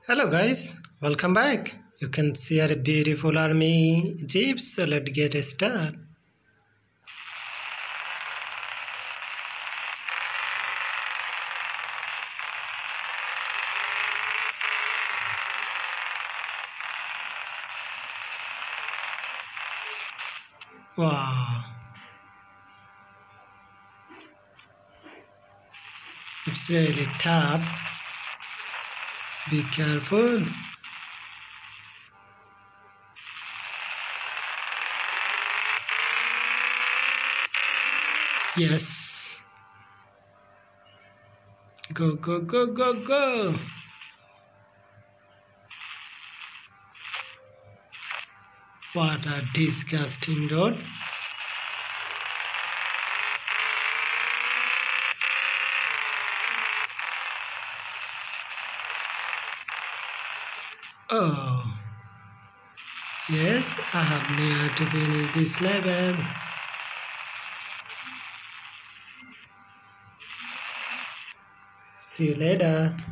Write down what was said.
Hello guys, welcome back. You can see our beautiful army jeeps, so let's get started. Wow, it's really tough. Be careful. Yes. Go, go, go, go, go. What a disgusting road. Oh. Yes, I have near to finish this level. See you later.